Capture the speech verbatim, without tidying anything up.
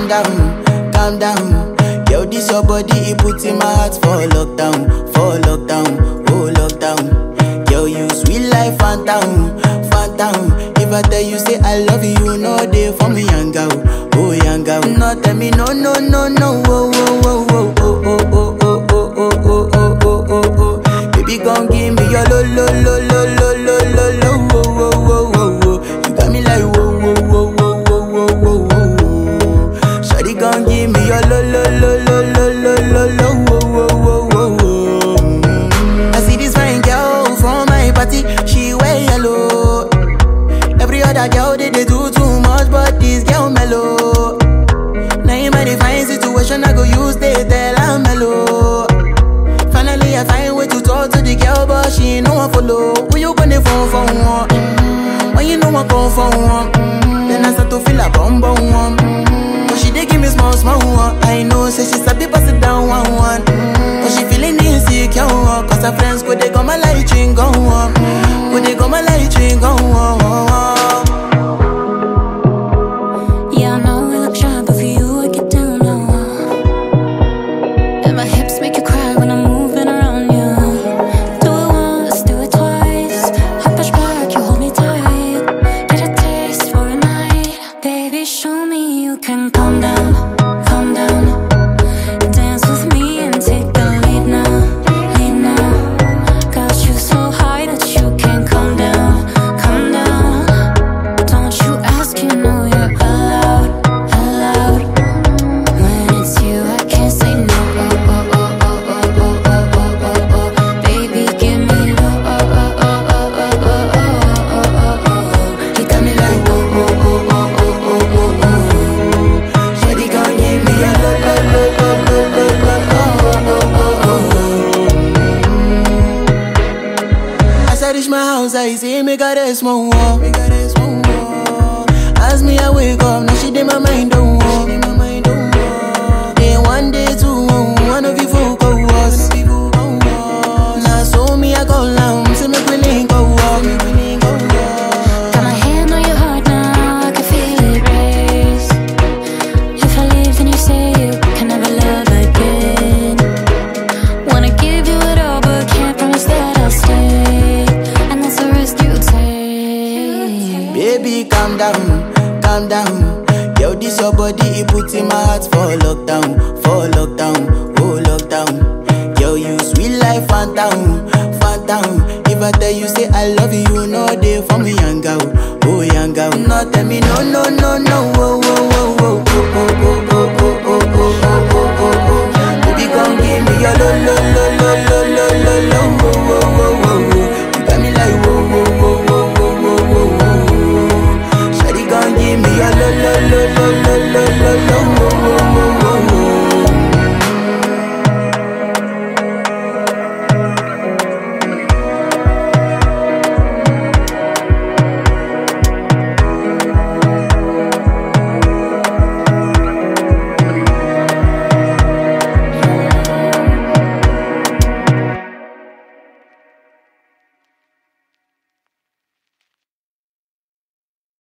down, calm down. Yo, this your body, it puts in my heart for lockdown, for lockdown, oh lockdown. Yo, you sweet life, phantom, phantom. If I tell you say I love you, you know they for me, young girl, oh young girl. No, tell me no, no, no, no, oh, oh, oh, oh, oh, oh, oh, oh, oh, oh, oh, oh, oh, oh. Baby, gon' give me your lo, lo, lo, lo, lo, lo, lo, lo, oh, oh, oh, oh, oh. You got me like whoa, whoa, whoa, whoa, whoa, whoa, whoa, whoa. Shawty gon' give me your lo, lo, lo, lo, lo, lo, lo, lo, oh, oh, oh, oh, oh. I see this fine girl from my party, she wear yellow. Every other girl they, they do too much, but this girl mellow. Now in my fine situation, I go use they tell I'm mellow. Finally I find way to talk to the girl, but she ain't no one follow. Who you gonna phone for one? Mm-hmm. When you know I come for one, mm-hmm. Then I start to feel a bum bum one. Mm-hmm. But she dey give me small small one. I know say she sabi pass it down one one. Mm-hmm. But she feeling insecure, cause her friends go they go my light ring go on. Go they go my light ring go on. I say make her rest more, make her rest more. As me I wake up, now she dey my mind don't walk. Day one, day two, one of you folk go us. Now so me I go down, say make we link go walk. Got my hand on your heart now, I can feel it race. If I leave, then you say you can never love again. Wanna give you it all, but can't promise that I'll stay. Baby, calm down, calm down. Yo, this your body, it puts in my heart for lockdown, for lockdown, oh lockdown. Yo, you sweet life, phantom, phantom. If I tell you say I love you, you know they for me, young girl, oh young girl. No, tell me no, no, no, no, oh, oh, oh, oh, oh, oh, oh, oh, oh, oh, oh, oh, oh, oh. Baby, gon' give me your lo, lo, lo, lo, lo, lo, lo, lo, oh, oh.